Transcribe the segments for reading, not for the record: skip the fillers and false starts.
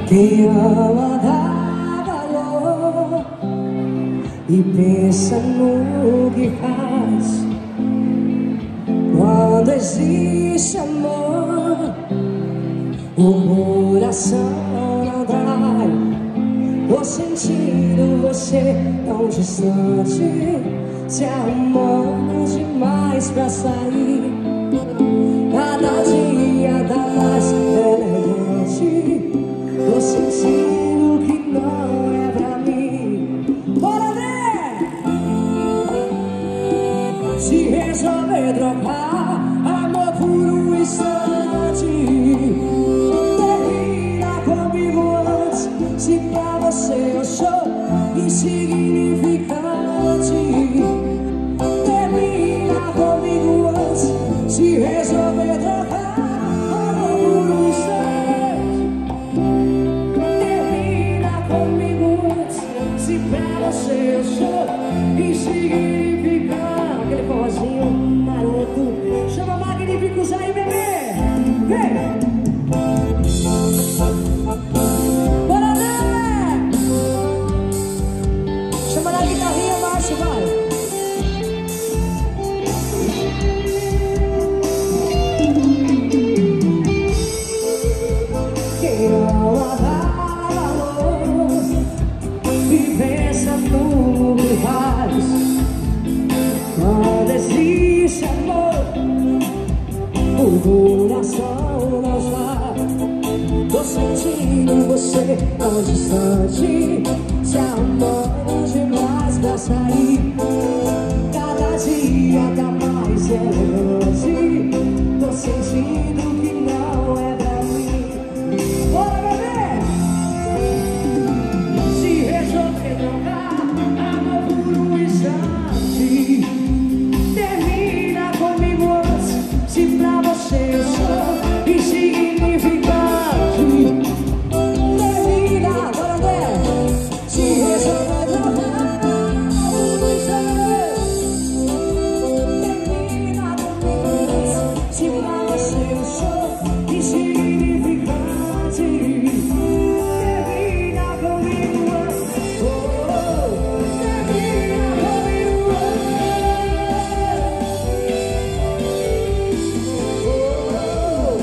Quem ama dá valor e pensa no que faz. Quando existe amor, o coração não trai. Tô sentindo você tão distante, se arrumando demais pra sair. Cada dia dá mais elegante. Tô sentindo que não é pra mim. Bora ver! Se resolver trocar amor por um instante, termina comigo antes. Se pra você eu sou insignificante, termina comigo antes. Se resolver trocar amor por um instante, termina comigo antes. Se pra você eu sou insignificante. Aquele forrozinho maroto. Chama Magníficos aí, bebê. Vem! Bora, né? Chama na guitarrinha, Márcio, vai. Quem ama dá valor e pensa no que faz. Quando existe amor, o coração não sabe. Tô sentindo você tão distante, se arrumando demais pra sair. Cada dia dá mais elegante. Tô sentindo que não é pra mim. Bora, bebê! Se resolver trocar amor por um instante, termina comigo antes. Se pra você eu sou insignificante, termina, bora ver. Se resolver trocar amor por um instante, termina comigo antes. Se pra você eu sou insignificante, termina comigo antes. Termina comigo antes.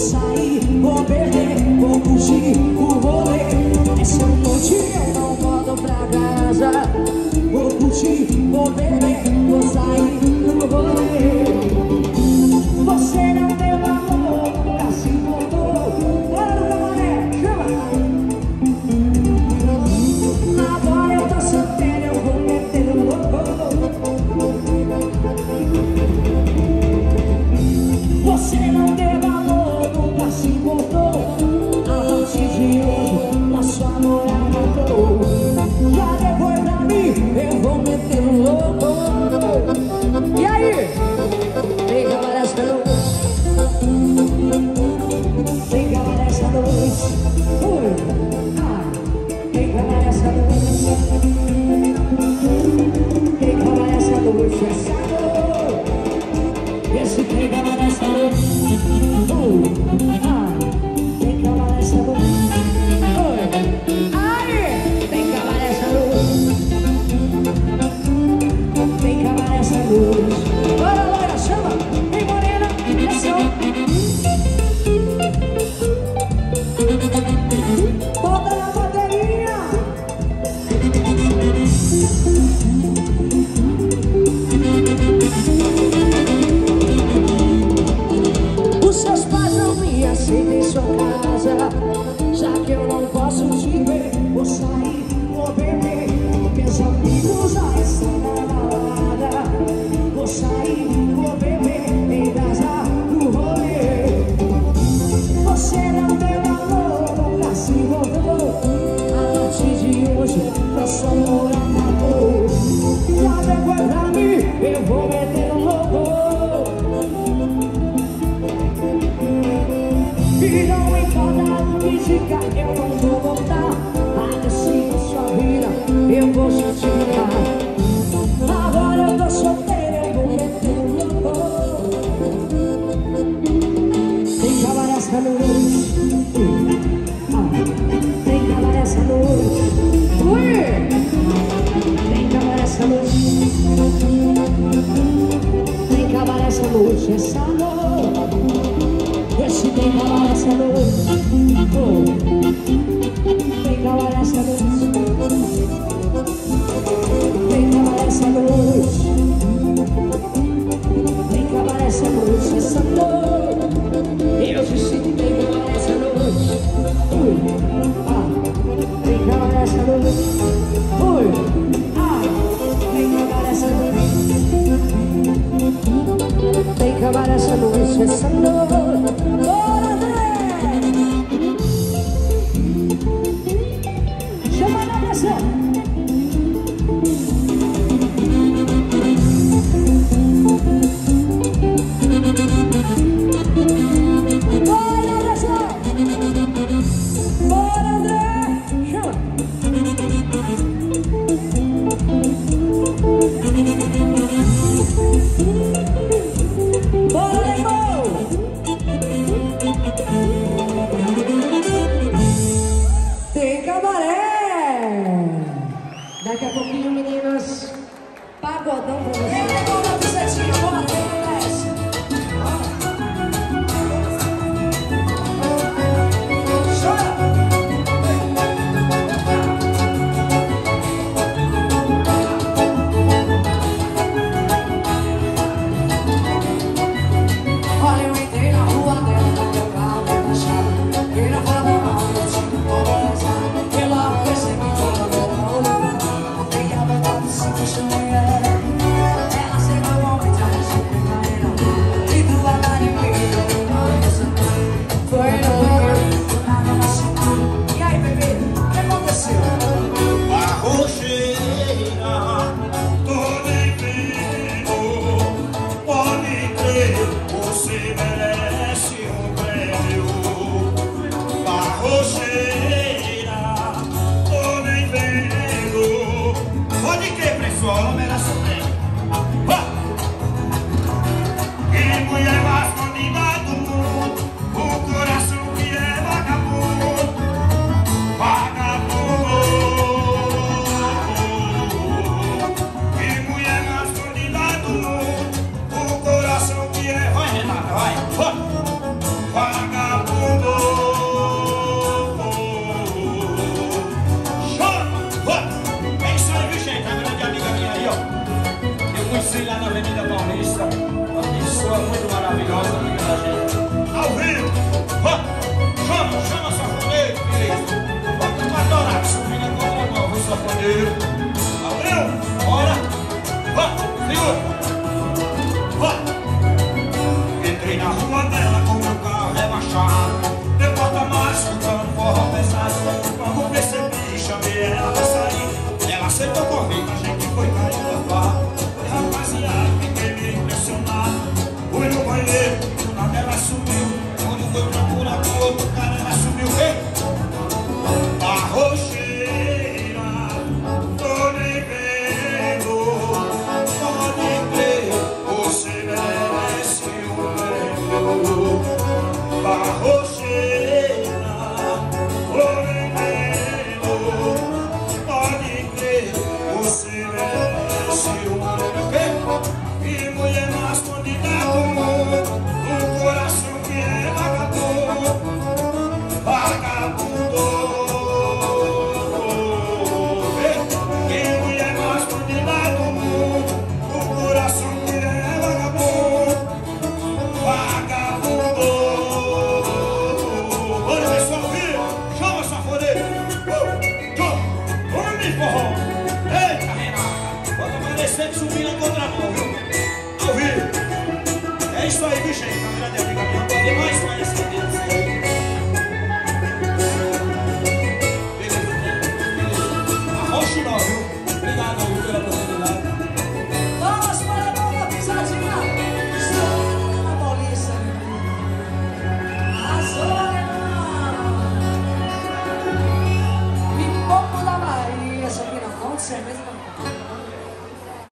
sair, vou beber, vou curtir o rolê. Essa noite eu não volto pra casa. Vou curtir, vou beber, vou sair no rolê. Você não deu amor, nunca se importou. Bora no cabaré, chama! Agora eu tô solteiro, eu vou meter no louco. Você não deu amor, nunca se importou. A partir de hoje, nosso amor acabou. Já depois pra mim, eu vou meter no louco. E aí? Vem calar essa noite. Vem calar essa noite. Vem calar essa noite. Vem calar essa noite. Essa noite. Esse vem calar essa noite. Vem calar essa noite. Aí! Vem calar essa noite. Vem calar essa noite. Bora, loira, chama! Vem, morena, pressão! Bota na bateria! Os seus pais não me aceitam em sua casa. Já que eu não posso te ver, vou sair, vou beber. Meus amigos já estão na balada. Vou sair, vou beber, em casa do rolê. Você não deu amor, nunca se envolveu. A partir de hoje, nosso amor acabou. Já depois pra mim, eu vou meter um louco. E não importa o que diga, eu não vou voltar. Assim na sua vida, eu vou justificar. Agora eu tô solteiro, eu vou meter um louco. Vem calar essa noite. Vem calar essa noite. Vem calar essa noite. Vem calar essa noite. Essa noite. Esse vem calar essa noite. Vem calar essa noite. Vem calar essa noite. Vem calar essa noite. Essa noite. Eu disse que vem calar essa noite. Vem calar essa noite. Vem calar essa noite. Vem calar essa noite. Essa noite. Bora, André! Chama na pressão. Daqui a pouquinho, meninas, pagodão pra vocês. Bora, Pisetinho, bora, olha, eu entrei na rua dela, meu carro fechado. E na frente da mão, eu tinha um pouco pesado. E logo percebi que ela não olhava. Tem a verdade, se você mulher. Ela chegou ao momento, ela chegou na arena. E tu vai dar em mim, foi no banheiro, do nada ela chegou. E aí, bebê, o que aconteceu? A rocheira, tô devendo. Pode crer, você merece um prêmio. A rocheira, tô devendo. Pode crer, pessoal, ela merece um prêmio. Que mulher mais bandida do mundo, o coração que é vagabundo. Vagabundo. Que mulher mais bandida do mundo, o coração que é... Vai, Renata, vai. maravilhosa aqui pra gente. Ao vivo. Chama sanfoneiro, filho. Eu adoro a sanfoneira, eu vou sanfoneiro.